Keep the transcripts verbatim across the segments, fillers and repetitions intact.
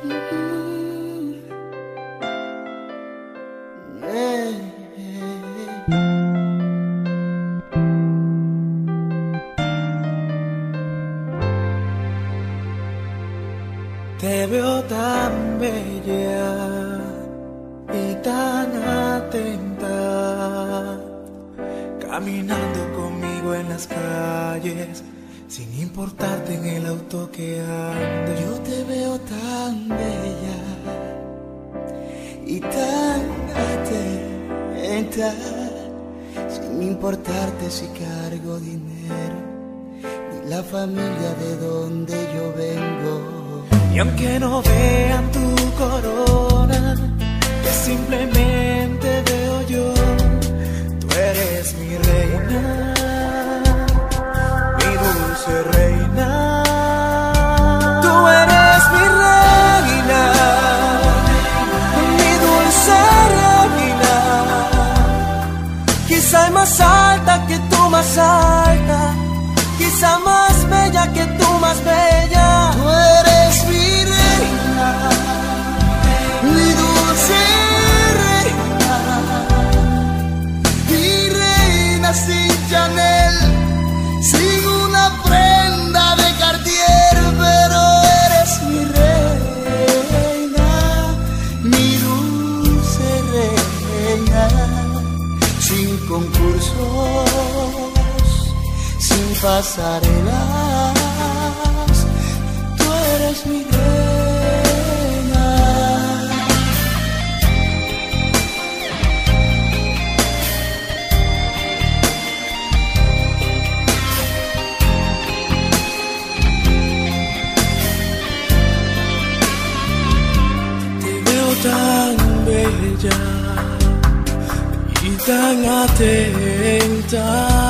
Te veo tan bella y tan atenta, caminando conmigo en las calles, sin importarte en el auto que ando. Yo te veo tan bella y tan atenta, sin importarte si cargo dinero, ni la familia de donde yo vengo. Y aunque no vean tu corona, que simplemente veo yo, tú eres mi reina, mi dulce reina. Tú eres mi reina, mi dulce reina. Quizá más alta que tú, más alta, quizá más bella que tú, más bella. Tú eres mi reina, mi dulce reina, mi reina sin Chanel, sin una prenda de Cartier, pero eres mi reina, mi dulce reina, sin concursos, sin pasarelas, tú eres mi reina. Te veo tan bella y tan atenta,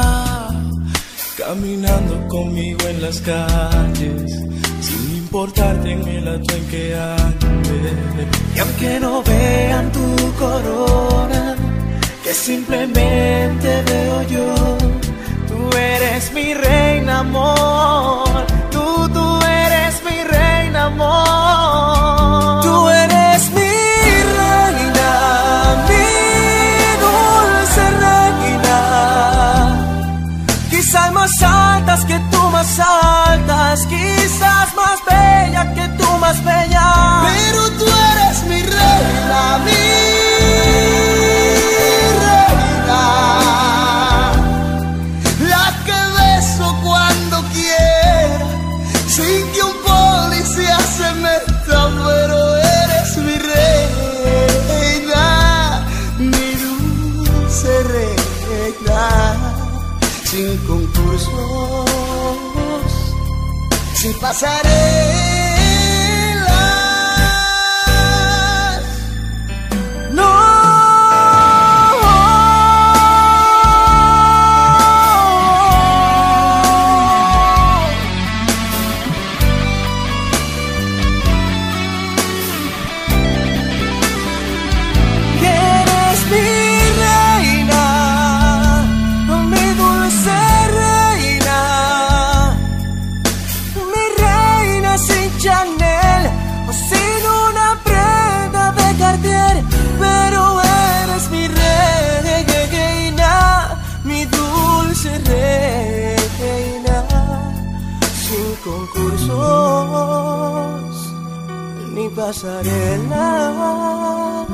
caminando conmigo en las calles, sin importarte en el auto en que ande. Y aunque no vean tu corona, que simplemente veo yo, tú eres mi reina, amor. Tú, tú eres mi reina, amor. Tú eres mi reina, mi dulce reina. Quizás más altas que tú, más altas, quizás más bella que tú, más bella. Pero tú eres mi reina, mi reina, la que beso cuando quiera, sin que un policía se meta. Pero eres mi reina, mi dulce reina, sin concursos, sin pasarelas. No. Eres mi reina, mi dulce reina, mi reina sin Chanel o sin una prenda de Cartier, pero eres mi reina, mi dulce reina, sin concursos ni pasarelas.